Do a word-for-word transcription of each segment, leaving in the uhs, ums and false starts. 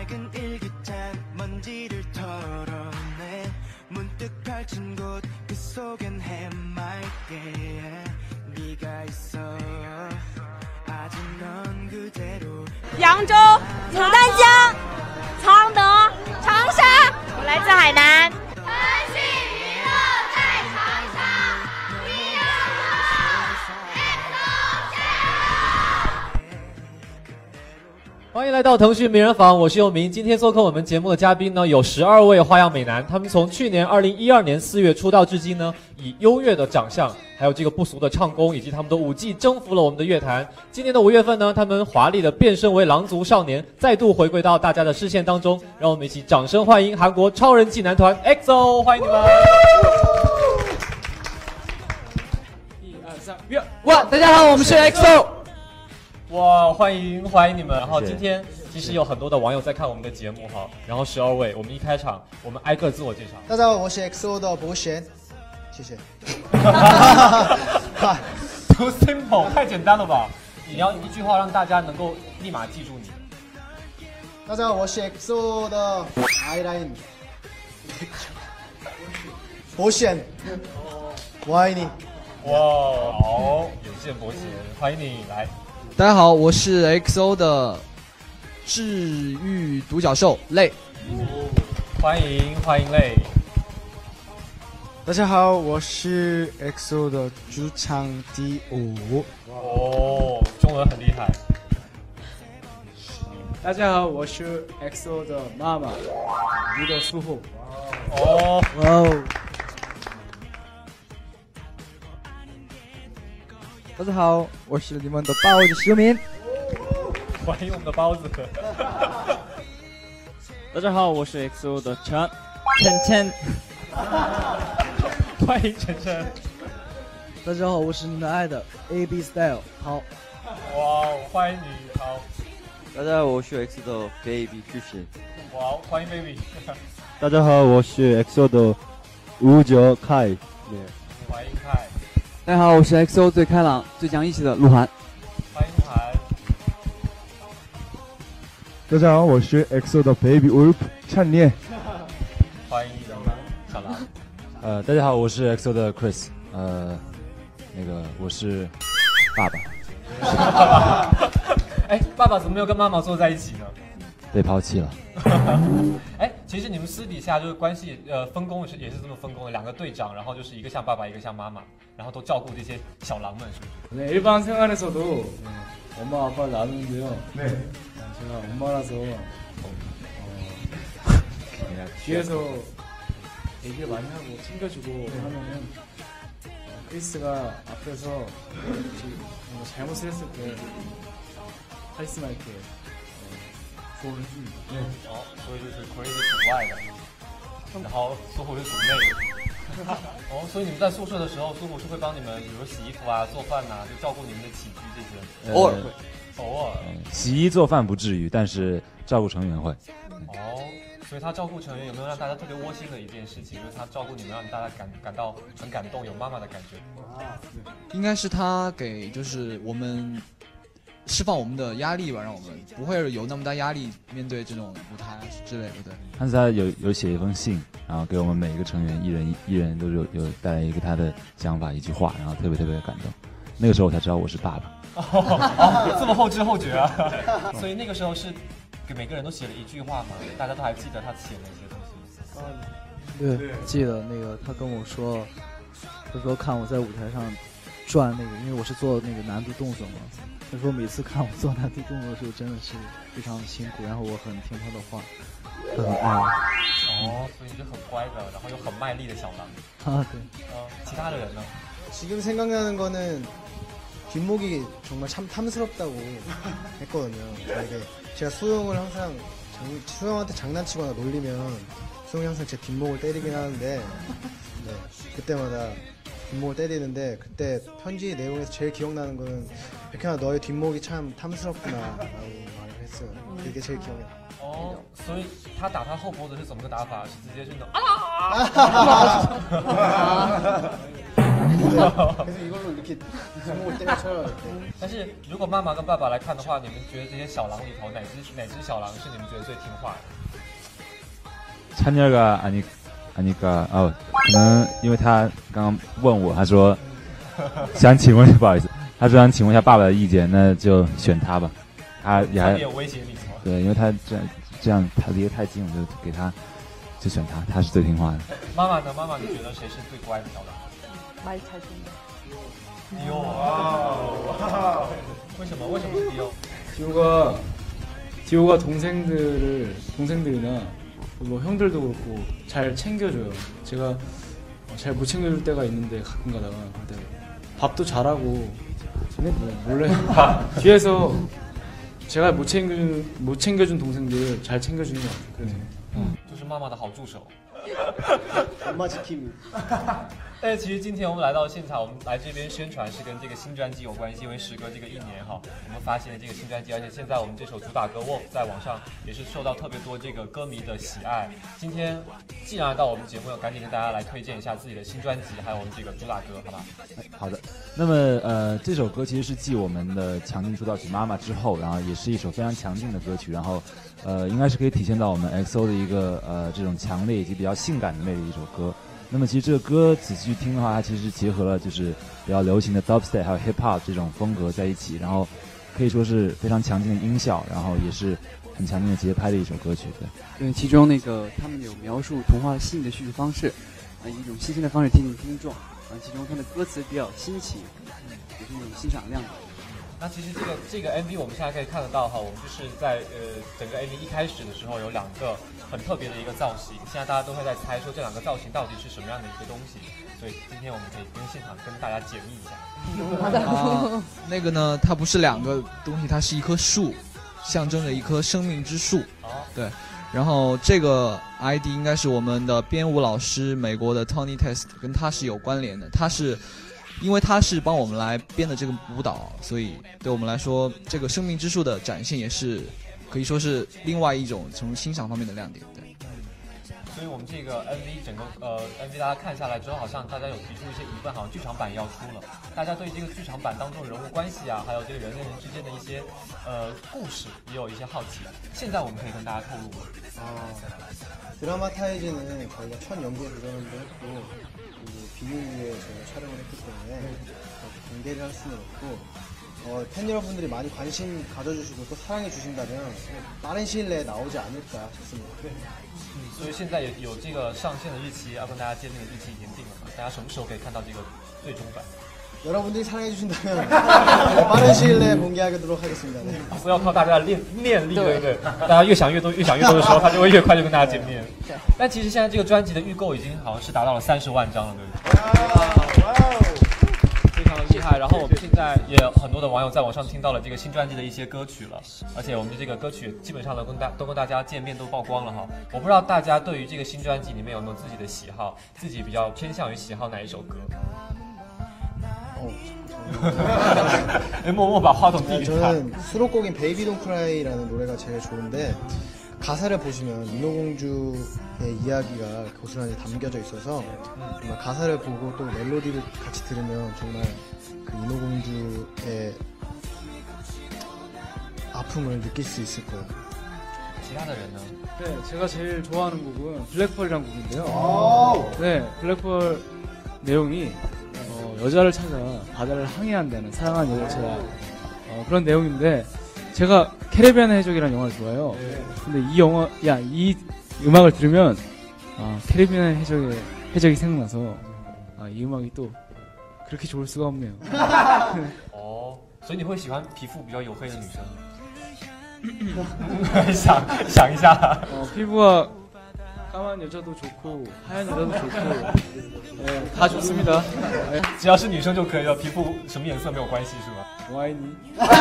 扬州、牡丹江、常德、长沙，我来自海南。 腾讯娱乐在长沙，你要欢迎来到腾讯名人坊，我是佑明。今天做客我们节目的嘉宾呢，有十二位花样美男，他们从去年二零一二年四月出道至今呢，以优越的长相，还有这个不俗的唱功，以及他们的舞技，征服了我们的乐坛。今年的五月份呢，他们华丽的变身为狼族少年，再度回归到大家的视线当中。让我们一起掌声欢迎韩国超人气男团 X O， 欢迎你们！一二三， 哇！大家好，我们是 X O。 哇，欢迎欢迎你们！然后今天其实有很多的网友在看我们的节目哈，然后十二位，我们一开场我们挨个自我介绍。 大家好，我是 X O 的博贤，谢谢。 Too simple， 太简单了吧？你要一句话让大家能够立马记住你。 大家好，我是 X O 的 I-Line， 博贤，我爱你。 哇，好，有线博贤，欢迎你来。 大家好，我是 X O 的治愈独角兽泪， 欢迎欢迎泪。 大家好，我是 X O 的主唱第五。 哦，中文很厉害。 大家好，我是 X O 的妈妈，你的舒服。 哦， 哇哦。 大家好，我是你们的包子石明， 欢迎我们的包子。 大家好，我是 X O 的陈晨晨， 欢迎晨晨。 大家好，我是你们爱的 A B Style 好。 哇，欢迎你好。 大家好，我是 X O 的 Baby 巨石。 哇，欢迎 Baby。 大家好，我是 X O 的吴哲凯。 欢迎凯。 大家好，我是 X O 最开朗、最讲义气的鹿晗。 欢迎鹿晗。 大家好，我是 X O 的 Baby Wolf 灿念。 欢迎小狼。 呃，大家好，我是 X O 的 Chris。呃，那个我是爸爸。哎，爸爸怎么没有跟妈妈坐在一起呢？ 被抛弃了。 哎，其实你们私底下就是关系，呃，分工是也是这么分工的，两个队长，然后就是一个像爸爸，一个像妈妈，然后都照顾这些小狼们，是不是？ 네, 일반 생활에서도 엄마 아빠를 나누는데요. 네. 제가 엄마라서 어, 뒤에서 얘기를 많이 하고 챙겨주고 하면은 어, 크리스가 앞에서 뭔가 잘못을 했을 때 카리스마 이렇게 어, 조언을 해줍니다. 네. 어, 所以就是 Chris 是组外的，然后苏虎是组内的。哦，所以你们在宿舍的时候，苏虎是会帮你们，比如洗衣服啊、做饭呐、啊，就照顾你们的起居这些。 偶尔会， 偶尔、 嗯。洗衣做饭不至于，但是照顾成员会。 哦，所以他照顾成员有没有让大家特别窝心的一件事情？就是他照顾你们，让大家感感到很感动，有妈妈的感觉。 应该是他给就是我们释放我们的压力吧，让我们不会有那么大压力面对这种舞台之类的。对， 但是他有有写一封信，然后给我们每一个成员一人一人都有有带来一个他的想法一句话，然后特别特别的感动。那个时候我才知道我是爸爸。 哦，哦这么后知后觉啊！所以那个时候是给每个人都写了一句话嘛，大家都还记得他写了一些东西。 对，记得那个他跟我说，他说看我在舞台上转那个，因为我是做那个难度动作嘛。他说每次看我做难度动作的时候，真的是非常的辛苦，然后我很听他的话，他很爱我。 哦，所以你就很乖的，然后又很卖力的小狼。 啊，对。 呃，其他的人呢？ 지금 생각나는 거는 뒷목이 정말 참 탐스럽다고 했거든요. 이게 제가 수영을 항상 장, 수영한테 장난치거나 놀리면 수영이 항상 제 뒷목을 때리긴 하는데 네, 그때마다 뒷목을 때리는데 그때 편지 내용에서 제일 기억나는 거는 백현아 너의 뒷목이 참 탐스럽구나 라고 말을 했어요. 그게 제일 기억에 나요. 哦，所以他打他后脖子是怎么个打法？是直接是那种啊！ 그래서 이걸로 이렇게 손목을 때려쳐요. 이렇게. 但是如果妈妈跟爸爸来看的话，你们觉得这些小狼里头哪只哪只小狼是你们觉得最听话的？ 찬열가 아니 아니까 어, 可能因为他刚刚问我，他说想请问，不好意思，他说想请问一下爸爸的意见，那就选他吧。他也还有威胁你。 对，因为他这样这样他离得太近，我就给他就选他，他是最听话的。 妈妈呢？妈妈，你觉得谁是最乖的小狼？ 많이 잘 듣는 디오. 와. 为什么？为什么是 디오? 디오가 디오가 동생들을 동생들이나 뭐 형들도 그렇고 잘 챙겨줘요. 제가 잘 못 챙겨줄 때가 있는데 가끔 가다가 근데 밥도 잘하고 뭐 몰래 뒤에서 제가 못 챙겨준 못 챙겨준 동생들 잘 챙겨주는 것 같아요. 그래서. 就是妈妈的好助手。 엄마 지킴이. 但是其实今天我们来到现场，我们来这边宣传是跟这个新专辑有关系，因为时隔这个一年哈，我们发现了这个新专辑，而且现在我们这首主打歌《Wolf》在网上也是受到特别多这个歌迷的喜爱。今天既然来到我们节目，要赶紧跟大家来推荐一下自己的新专辑，还有我们这个主打歌，好吧？ 好的，那么呃，这首歌其实是继我们的强劲出道曲《妈妈》之后，然后也是一首非常强劲的歌曲，然后呃，应该是可以体现到我们 X O 的一个呃这种强烈以及比较性感的魅力的一首歌。 那么其实这个歌仔细去听的话，它其实结合了就是比较流行的 dubstep 还有 hip hop 这种风格在一起，然后可以说是非常强劲的音效，然后也是很强劲的节拍的一首歌曲。对， 对，其中那个他们有描述童话新的叙事方式，呃，一种新鲜的方式贴近听众，呃，其中它的歌词比较新奇，也是一种欣赏亮点。 那其实这个这个 M V 我们现在可以看得到哈，我们就是在呃整个 M V 一开始的时候有两个很特别的一个造型，现在大家都会在猜说这两个造型到底是什么样的一个东西，所以今天我们可以跟现场跟大家解密一下。 啊，那个呢，它不是两个东西，它是一棵树，象征着一棵生命之树。 哦， 对。然后这个 I D 应该是我们的编舞老师，美国的 Tony Test， 跟他是有关联的，他是。 因为他是帮我们来编的这个舞蹈，所以对我们来说，这个生命之树的展现也是可以说是另外一种从欣赏方面的亮点。对。 所以我们这个 M V 整个呃 M V 大家看下来之后，好像大家有提出一些疑问，好像剧场版要出了，大家对这个剧场版当中人物关系啊，还有这个人跟人之间的一些呃故事也有一些好奇。现在我们可以跟大家透露。 아, 드라마타이즈는 저희가 첫 연기에 도전을 했고 그리고 비밀리에 저희가 촬영을 했기 때문에 공개를 할 수는 없고 어, 팬 여러분들이 많이 관심 가져주시고 또 사랑해 주신다면 빠른 시일 내에 나오지 않을까 싶습니다. 所以现在有有这个上线的日期，要跟大家见面的日期已经定了嘛？大家什么时候可以看到这个最终版？ 여러분들이 사랑해 주신다면 빠른 시일 내에 공개하도록 하겠습니다. 네. 不要靠大家的练练力，对不对？大家越想越多，越想越多的时候，他就会越快就跟大家见面。但其实现在这个专辑的预购已经好像是达到了三十万张了，对不对？非常的厉害。然后我们现在也有很多的网友在网上听到了这个新专辑的一些歌曲了，而且我们的这个歌曲基本上都跟大都跟大家见面都曝光了哈。我不知道大家对于这个新专辑里面有没有自己的喜好，自己比较偏向于喜好哪一首歌？ 默默把话筒递给他。 저는 수록곡인 베이비 돈 크라이라는 노래가 제일 좋은데 가사를 보시면 인어공주의 이야기가 고스란히 담겨져 있어서 정말 가사를 보고 또 멜로디를 같이 들으면 정말 그 인어공주의 아픔을 느낄 수 있을 거예요. 其他的人呢？ 네, 제가 제일 좋아하는 곡은 블랙펄이라는 곡인데요. 네, 블랙펄 내용이 어, 여자를 찾아 바다를 항해한다는 사랑하는 여자를 찾아 어, 그런 내용인데 제가 캐리비안의 해적이라는 영화를 좋아해요. 근데 이 영화, 야, 이 음악을 들으면 아, 캐리비안의 해적의 해적이 생각나서 아, 이 음악이 또 그렇게 좋을 수가 없네요. 哦，所以你会喜欢皮肤比较黝黑的女生？想想一下。 어, 피부가 까만 여자도 좋고 하얀 여자도 좋고 네, 다 좋습니다. 네. 只要是女生就可以了，皮肤什么颜色没有关系是吧？ 와인이.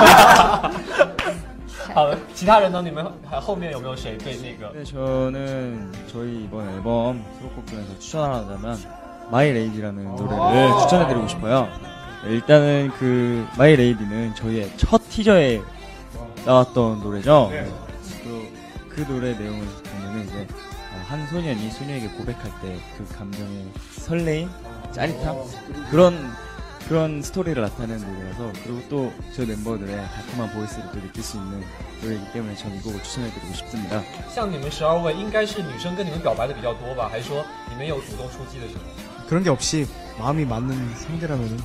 好的，其他人呢？你们后面有没有谁对那个？ 네, 저는 저희 이번 앨범 수록곡 중에서 추천하자면 마이 레이디라는 노래를 추천해드리고 싶어요. 일단은 그 마이 레이디는 저희의 첫 티저에 나왔던 노래죠. 그, 그 노래 내용을 보면은 이제 어, 한 소년이 소녀에게 고백할 때 그 감정의 설레임, 짜릿함 그런 그런 스토리를 나타내는 노래라서 그리고 또 저희 멤버들의 달콤한 보이스를 또 느낄 수 있는 노래이기 때문에 저는 이 곡을 추천해드리고 싶습니다. 像你们十二位，应该是女生跟你们表白的比较多吧？还是说你们有主动出击的时候？ 그런 게 없이 마음이 맞는 상대라면은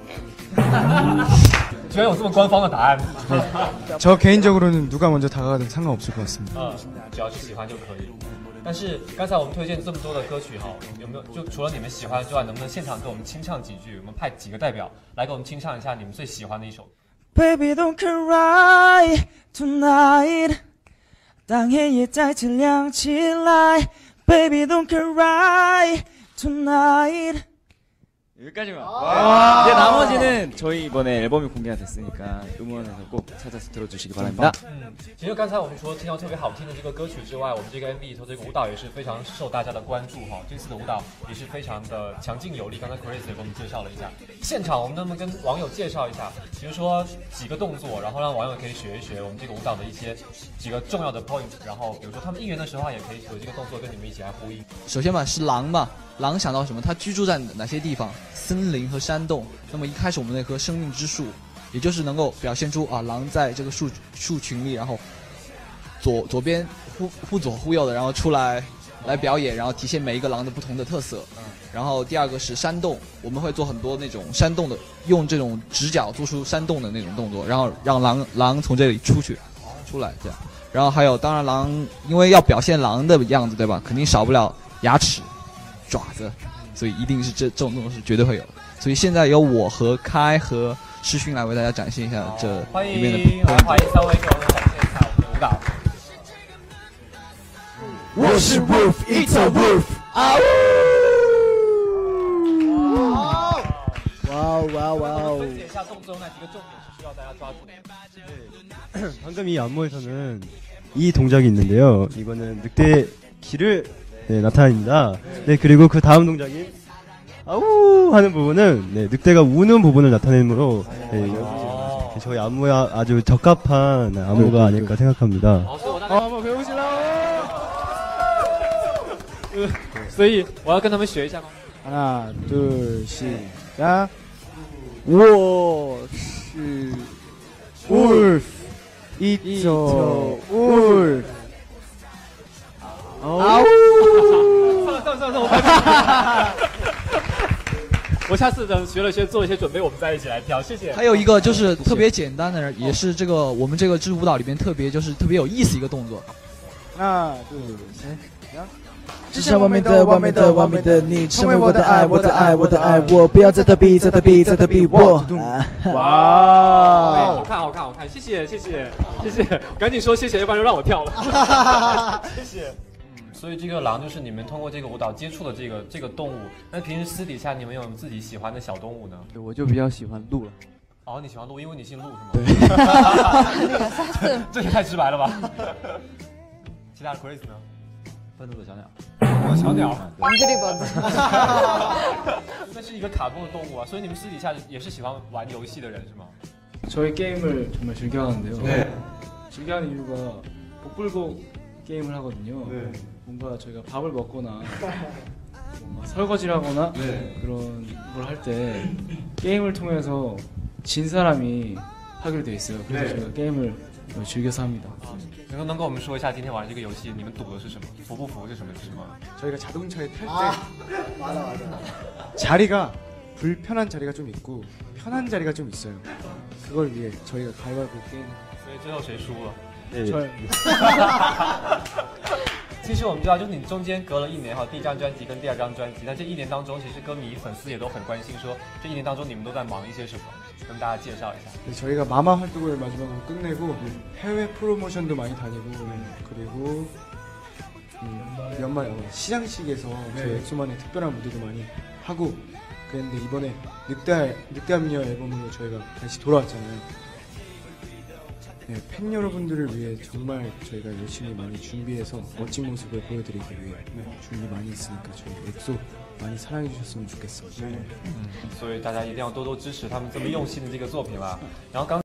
居然有这么官方的答案。 저 개인적으로는 누가 먼저 다가가든 상관없을 것 같습니다. 嗯，只要是喜欢就可以。但是刚才我们推荐这么多的歌曲哈，有没有就除了你们喜欢之外，能不能现场给我们清唱几句？我们派几个代表来给我们清唱一下你们最喜欢的一首。 Baby don't cry tonight， 当黑夜再次亮起来 ，Baby don't cry tonight。 여기까지만. 이제 나머지는 저희 이번에 앨범이 공개가 됐으니까 음원에서 꼭 찾아서 들어주시기 바랍니다. 嗯，其实刚才我们除了听到特别好听的这个歌曲之外，我们这个 M V 里头这个舞蹈也是非常受大家的关注哈。这次的舞蹈也是非常的强劲有力。刚才 Chris 也给我们介绍了一下，现场我们能不能跟网友介绍一下，比如说几个动作，然后让网友可以学一学我们这个舞蹈的一些几个重要的 point， 然后比如说他们应援的时候也可以有这个动作跟你们一起来呼应。 首先嘛是狼嘛，狼想到什么？它居住在哪些地方？森林和山洞。那么一开始我们那棵生命之树，也就是能够表现出啊狼在这个树树群里，然后左左边忽忽左忽右的，然后出来来表演，然后体现每一个狼的不同的特色。然后第二个是山洞，我们会做很多那种山洞的，用这种直角做出山洞的那种动作，然后让狼狼从这里出去出来这样。然后还有当然狼因为要表现狼的样子对吧，肯定少不了牙齿爪子，所以一定是这这种动作是绝对会有的。所以现在由我和开和世勋来为大家展现一下这里面的欢迎欢迎三位给我们展现一下我们的舞蹈。 我是 Wolf， It's a Wolf， 啊呜！ 哇哦哇哦哇哦！分解一下动作那几个重点是需要大家抓住的。 방금 이 안무에서는 이 동작이 있는데요. 이거는 늑대의 기를 네, 나타냅니다. 네, 그리고 그 다음 동작인 아우 하는 부분은 네, 늑대가 우는 부분을 나타내므로 네, 네, 저희 안무에 아주 적합한 안무가 아닐까 생각합니다. 好，배우시라所以我要跟他们学一下吗？ 하나, 둘, 시작. 我是 Wolf, It's a Wolf. 啊呜！算了算了算了，我拜拜。我下次等学了学做一些准备，我们再一起来跳。谢谢。 还有一个就是特别简单的，也是这个我们这个支舞蹈里边特别就是特别有意思一个动作。 하나, 둘, 셋, 야. 只想完美的完美的完美的你，成为我的爱，我的爱，我的爱，我不要再逃避，再逃避，再逃避我。 哇，好看好看好看，谢谢谢谢谢谢，赶紧说谢谢，要不然就让我跳了。谢谢。嗯，所以这个狼就是你们通过这个舞蹈接触的这个这个动物。那平时私底下你们有没有自己喜欢的小动物呢？ 我就比较喜欢鹿了。 哦，你喜欢鹿，因为你姓陆是吗？对。这这也太直白了吧。其他的 Chris 呢？ 愤怒的小鸟， 哦，小鸟， 你这里吧， 那是一个卡通的动物啊，所以你们私底下也是喜欢玩游戏的人是吗？ 저희 게임을 정말 즐겨하는데요. 네. 즐겨하는 이유가 복불복 게임을 하거든요. 네. 뭔가 저희가 밥을 먹거나 뭔가 설거지를 하거나 네. 그런 걸 할 때 게임을 통해서 진 사람이 하기로 돼 있어요. 그래서 네. 저희가 게임을 즐겨서 합니다. 能能跟我们说一下今天晚上这个游戏你们赌的是什么？服不服是什么是什么？ 저희가 자동차에 탈 때 아, 맞아 맞아. 자리가 불편한 자리가 좀 있고 편한 자리가 좀 있어요. 그걸 위해 저희가 가위바위보 게임. 所以最后谁输了？ 네. 저요. 其实我们知道，就是你中间隔了一年哈，第一张专辑跟第二张专辑，那这一年当中，其实歌迷粉丝也都很关心，说这一年当中你们都在忙一些什么，跟大家介绍一下。 네, 저희가 마마 활동을 마지막으로 끝내고 해외 프로모션도 많이 다니고 그리고 음, 연말 시상식에서 네. 저희 엑소만의 특별한 무대도 많이 하고 그랬는데 이번에 늑대 늑대합리어 앨범으로 저희가 다시 돌아왔잖아요. 네, 팬 여러분들을 위해 정말 저희가 열심히 많이 준비해서 멋진 모습을 보여드리기 위해 네, 준비 많이 했으니까 저희 엑소 많이 사랑해 주셨으면 좋겠습니다. 嗯，所以大家一定要多多支持他们这么用心的这个作品啦。然后刚。